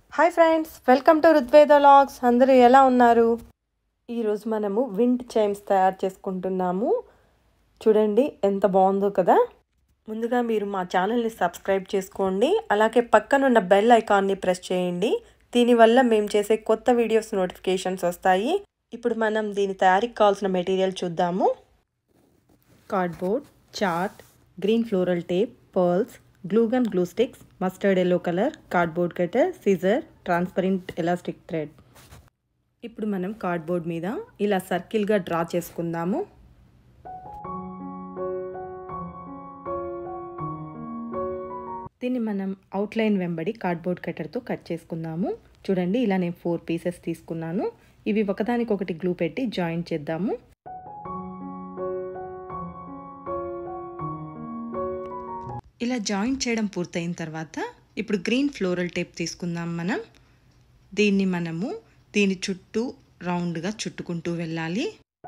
Hi friends, welcome to Rudveda vlogs. అందరూ ఎలా ఉన్నారు? ఈరోజు మనము విండ్ చైమ్స్ తయారు చేసుకుంటున్నాము. చూడండి ఎంత బాగుందో కదా. ముందుగా మీరు మా ఛానల్ని సబ్స్క్రైబ్ చేసుకోండి, అలాగే పక్కనున్న బెల్ ఐకాన్ని ప్రెస్ చేయండి. దీనివల్ల మేము చేసే కొత్త వీడియోస్ నోటిఫికేషన్స్ వస్తాయి. ఇప్పుడు మనం దీని తయారీకి కావాల్సిన మెటీరియల్ చూద్దాము. Cardboard, chart, green floral tape, pearls, glue gun, glue sticks, mustard yellow color, cardboard cutter, scissor, transparent elastic thread. ఇప్పుడు మనం కార్డ్బోర్డ్ మీద ఇలా సర్కిల్గా డ్రా చేసుకుందాము. దీన్ని మనం అవుట్లైన్ వెంబడి కార్డ్బోర్డ్ కట్టర్తో కట్ చేసుకుందాము. చూడండి, ఇలా నేను 4 పీసెస్ తీసుకున్నాను. ఇవి ఒకదానికొకటి గ్లూ పెట్టి జాయిన్ చేద్దాము. ఇలా జాయింట్ చేయడం పూర్తయిన తర్వాత ఇప్పుడు గ్రీన్ ఫ్లోరల్ టేప్ తీసుకుందాం మనం. దీని చుట్టూ రౌండ్గా చుట్టుకుంటూ వెళ్ళాలి.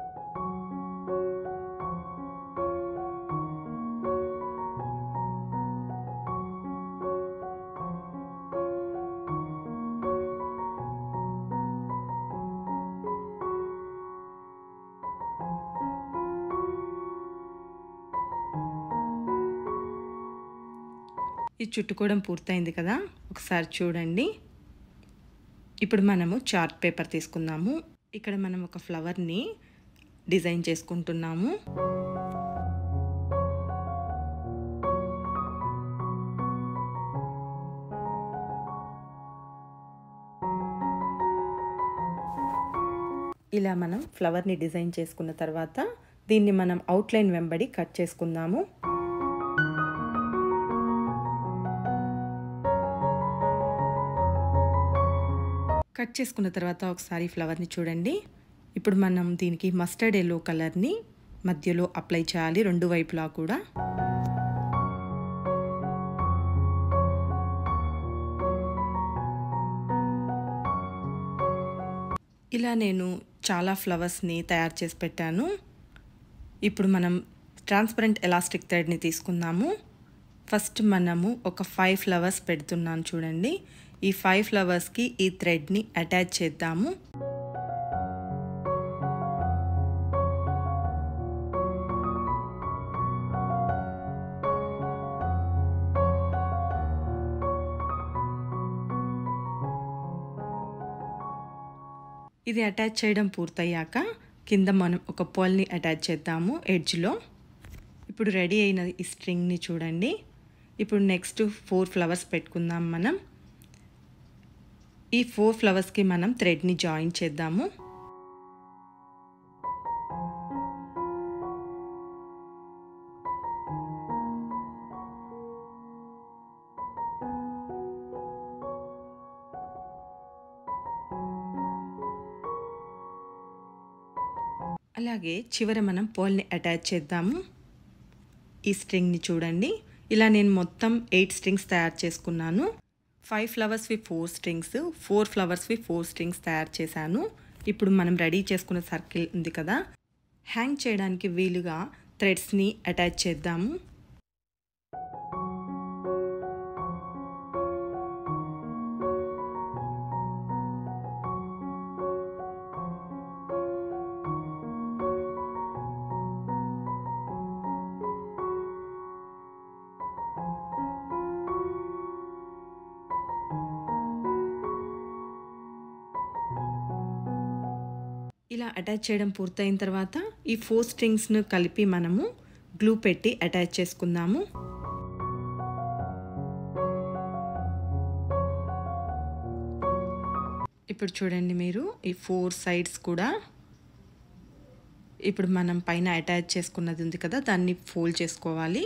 ఈ చుట్టుకోవడం పూర్తయింది కదా, ఒకసారి చూడండి. ఇప్పుడు మనము చార్ట్ పేపర్ తీసుకుందాము. ఇక్కడ మనం ఒక ఫ్లవర్ని డిజైన్ చేసుకుంటున్నాము. ఇలా మనం ఫ్లవర్ని డిజైన్ చేసుకున్న తర్వాత దీన్ని మనం అవుట్లైన్ వెంబడి కట్ చేసుకుందాము. కట్ చేసుకున్న తర్వాత ఒకసారి ఫ్లవర్ని చూడండి. ఇప్పుడు మనం దీనికి మస్టర్డ్ ఎల్లో కలర్ని మధ్యలో అప్లై చేయాలి, రెండు వైపులా కూడా. ఇలా నేను చాలా ఫ్లవర్స్ని తయారు చేసి పెట్టాను. ఇప్పుడు మనం ట్రాన్స్పరెంట్ ఎలాస్టిక్ థ్రెడ్ని తీసుకుందాము. ఫస్ట్ మనము ఒక 5 ఫ్లవర్స్ పెడుతున్నాను చూడండి. ఈ 5 ఫ్లవర్స్కి ఈ థ్రెడ్ని అటాచ్ చేద్దాము. ఇది అటాచ్ చేయడం పూర్తయ్యాక కింద మనం ఒక పర్ల్ని అటాచ్ చేద్దాము ఎడ్జ్లో. ఇప్పుడు రెడీ అయిన ఈ స్ట్రింగ్ని చూడండి. ఇప్పుడు నెక్స్ట్ 4 ఫ్లవర్స్ పెట్టుకుందాం మనం. ఈ 4 ఫ్లవర్స్కి మనం థ్రెడ్ని జాయిన్ చేద్దాము. అలాగే చివర మనం పర్ల్ని అటాచ్ చేద్దాము. ఈ స్ట్రింగ్ని చూడండి. ఇలా నేను మొత్తం 8 స్ట్రింగ్స్ తయారు చేసుకున్నాను. 5 ఫ్లవర్స్వి 4 స్ట్రింగ్స్, 4 ఫ్లవర్స్వి 4 స్ట్రింగ్స్ తయారు చేశాను. ఇప్పుడు మనం రెడీ చేసుకున్న సర్కిల్ ఉంది కదా, హ్యాంగ్ చేయడానికి వీలుగా థ్రెడ్స్ని అటాచ్ చేద్దాము. ఇలా అటాచ్ చేయడం పూర్తయిన తర్వాత ఈ 4 స్ట్రింగ్స్ను కలిపి మనము గ్లూ పెట్టి అటాచ్ చేసుకుందాము. ఇప్పుడు చూడండి మీరు, ఈ 4 సైడ్స్ కూడా ఇప్పుడు మనం పైన అటాచ్ చేసుకున్నది ఉంది కదా, దాన్ని ఫోల్డ్ చేసుకోవాలి.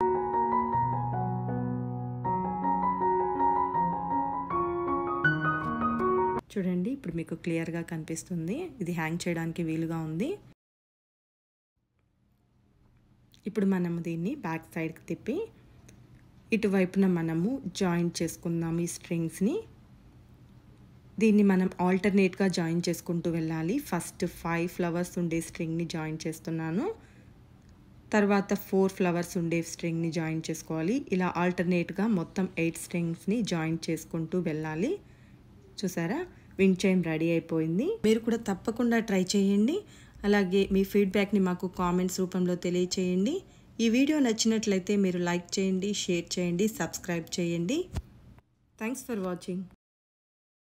చూడండి, ఇప్పుడు మీకు క్లియర్గా కనిపిస్తుంది. ఇది హ్యాంగ్ చేయడానికి వీలుగా ఉంది. ఇప్పుడు మనము దీన్ని బ్యాక్ సైడ్కి తిప్పి ఇటువైపున మనము జాయిన్ చేసుకుందాము ఈ స్ట్రింగ్స్ని. దీన్ని మనం ఆల్టర్నేట్గా జాయిన్ చేసుకుంటూ వెళ్ళాలి. ఫస్ట్ 5 ఫ్లవర్స్ ఉండే స్ట్రింగ్ని జాయిన్ చేస్తున్నాను, తర్వాత 4 ఫ్లవర్స్ ఉండే స్ట్రింగ్ని జాయిన్ చేసుకోవాలి. ఇలా ఆల్టర్నేట్గా మొత్తం 8 స్ట్రింగ్స్ని జాయిన్ చేసుకుంటూ వెళ్ళాలి. చూసారా, విండ్ చైమ్ రెడీ అయిపోయింది. మీరు కూడా తప్పకుండా ట్రై చేయండి. అలాగే మీ ఫీడ్బ్యాక్ని మాకు కామెంట్స్ రూపంలో తెలియచేయండి. ఈ వీడియో నచ్చినట్లయితే మీరు లైక్ చేయండి, షేర్ చేయండి, సబ్స్క్రైబ్ చేయండి. Thanks for watching.